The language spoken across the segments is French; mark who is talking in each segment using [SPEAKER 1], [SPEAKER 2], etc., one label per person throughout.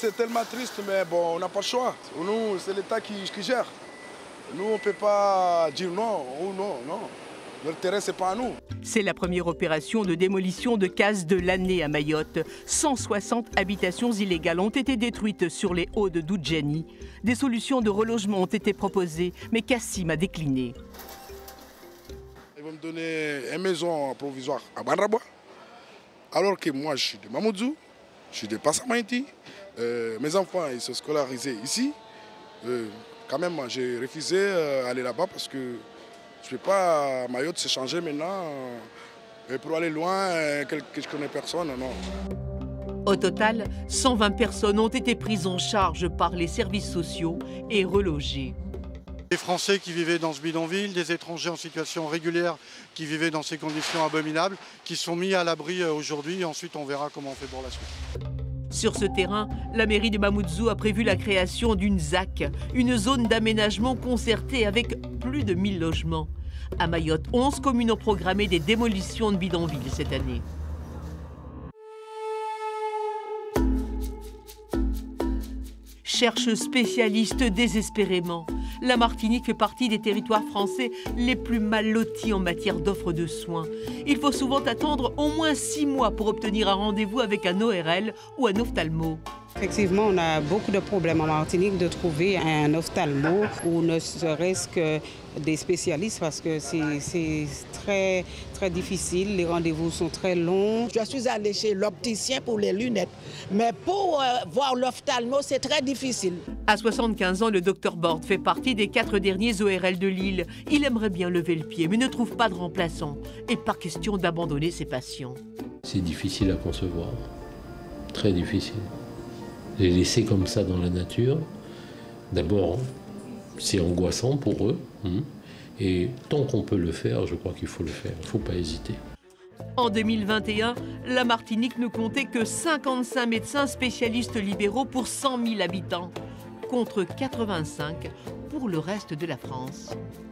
[SPEAKER 1] c'est tellement triste, mais bon, on n'a pas le choix. Nous, c'est l'État qui gère. Nous, on ne peut pas dire non ou non, non. Notre terrain, ce n'est pas à nous.
[SPEAKER 2] C'est la première opération de démolition de cases de l'année à Mayotte. 160 habitations illégales ont été détruites sur les hauts de Doudjani. Des solutions de relogement ont été proposées, mais Kassim a décliné.
[SPEAKER 1] Ils vont me donner une maison provisoire à Banrabois, alors que moi, je suis de Mamoudzou, je suis de Passamaïti. Mes enfants, ils sont scolarisés ici. Quand même, j'ai refusé d'aller là-bas parce que je ne peux pas, Mayotte s'est changé maintenant. Pour aller loin, que je ne connais personne, non.
[SPEAKER 2] Au total, 120 personnes ont été prises en charge par les services sociaux et relogées.
[SPEAKER 3] Des Français qui vivaient dans ce bidonville, des étrangers en situation régulière qui vivaient dans ces conditions abominables, qui sont mis à l'abri aujourd'hui. Ensuite, on verra comment on fait pour la suite.
[SPEAKER 2] Sur ce terrain, la mairie de Mamoudzou a prévu la création d'une ZAC, une zone d'aménagement concertée avec plus de 1000 logements. À Mayotte, 11 communes ont programmé des démolitions de bidonvilles cette année. Cherche spécialiste désespérément. La Martinique fait partie des territoires français les plus mal lotis en matière d'offres de soins. Il faut souvent attendre au moins 6 mois pour obtenir un rendez-vous avec un ORL ou un ophtalmo.
[SPEAKER 4] Effectivement, on a beaucoup de problèmes en Martinique de trouver un ophtalmo ou ne serait-ce que des spécialistes parce que c'est très, très difficile. Les rendez-vous sont très longs.
[SPEAKER 5] Je suis allée chez l'opticien pour les lunettes, mais pour voir l'ophtalmo, c'est très difficile.
[SPEAKER 2] À 75 ans, le docteur Borde fait partie des 4 derniers ORL de Lille. Il aimerait bien lever le pied, mais ne trouve pas de remplaçant. Et pas question d'abandonner ses patients.
[SPEAKER 6] C'est difficile à concevoir, très difficile. Les laisser comme ça dans la nature, d'abord, c'est angoissant pour eux. Et tant qu'on peut le faire, je crois qu'il faut le faire. Il ne faut pas hésiter.
[SPEAKER 2] En 2021, la Martinique ne comptait que 55 médecins spécialistes libéraux pour 100 000 habitants, contre 85 pour le reste de la France.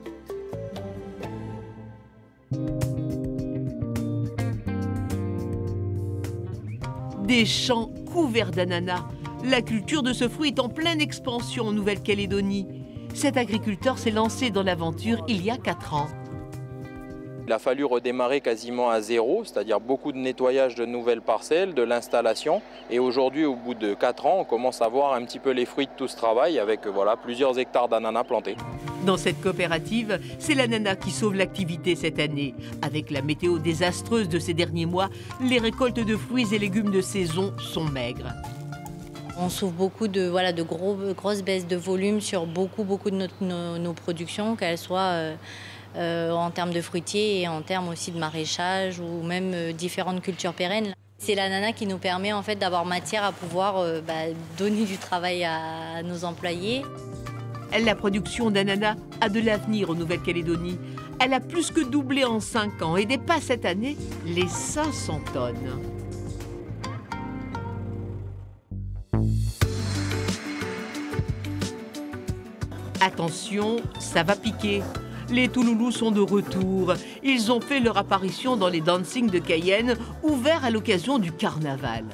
[SPEAKER 2] Des champs couverts d'ananas. La culture de ce fruit est en pleine expansion en Nouvelle-Calédonie. Cet agriculteur s'est lancé dans l'aventure il y a 4 ans.
[SPEAKER 7] Il a fallu redémarrer quasiment à zéro, c'est-à-dire beaucoup de nettoyage de nouvelles parcelles, de l'installation. Et aujourd'hui, au bout de 4 ans, on commence à voir un petit peu les fruits de tout ce travail avec plusieurs hectares d'ananas plantés.
[SPEAKER 2] Dans cette coopérative, c'est l'ananas qui sauve l'activité cette année. Avec la météo désastreuse de ces derniers mois, les récoltes de fruits et légumes de saison sont maigres.
[SPEAKER 8] On souffre beaucoup de grosses baisses de volume sur beaucoup de nos productions, qu'elles soient en termes de fruitiers et en termes aussi de maraîchage ou même différentes cultures pérennes. C'est l'ananas qui nous permet en fait d'avoir matière à pouvoir donner du travail à nos employés.
[SPEAKER 2] La production d'ananas a de l'avenir en Nouvelle-Calédonie. Elle a plus que doublé en 5 ans et dépasse cette année les 500 tonnes. Attention, ça va piquer. Les Touloulous sont de retour. Ils ont fait leur apparition dans les dancings de Cayenne, ouverts à l'occasion du carnaval.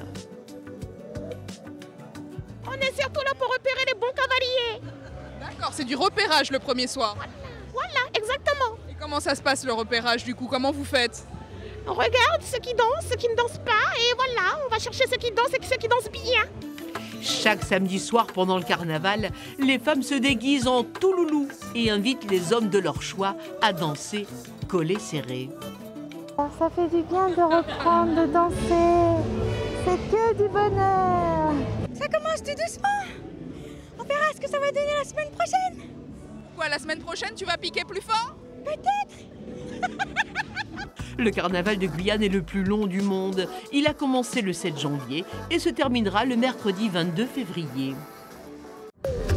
[SPEAKER 9] On est surtout là pour repérer les bons cavaliers.
[SPEAKER 10] D'accord, c'est du repérage le premier soir.
[SPEAKER 9] Voilà, exactement.
[SPEAKER 10] Et comment ça se passe le repérage du coup? Comment vous faites?
[SPEAKER 9] On regarde ceux qui dansent, ceux qui ne dansent pas, et voilà, on va chercher ceux qui dansent et ceux qui dansent bien.
[SPEAKER 2] Chaque samedi soir pendant le carnaval, les femmes se déguisent en touloulou et invitent les hommes de leur choix à danser collés serrés.
[SPEAKER 11] Ça fait du bien de reprendre, de danser. C'est que du bonheur.
[SPEAKER 12] Ça commence tout doucement. On verra ce que ça va donner la semaine prochaine.
[SPEAKER 10] Quoi, la semaine prochaine, tu vas piquer plus fort?
[SPEAKER 12] Peut-être.
[SPEAKER 2] Le carnaval de Guyane est le plus long du monde. Il a commencé le 7 janvier et se terminera le mercredi 22 février.